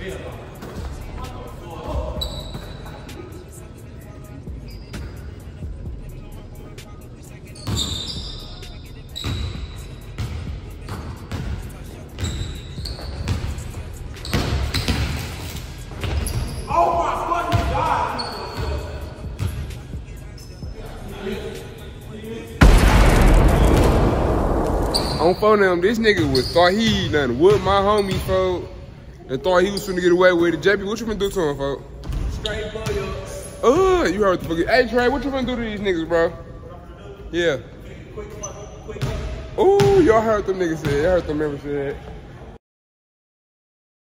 On phone them, this nigga thought he done whooped my homies, folks, and thought he was finna get away with it. JP, what you finna do to him, folks? Straight booyah. You heard the fucking. Hey, Trey, what you finna do to these niggas, bro? Yeah. Ooh, y'all heard them niggas say. Y'all heard them members say that.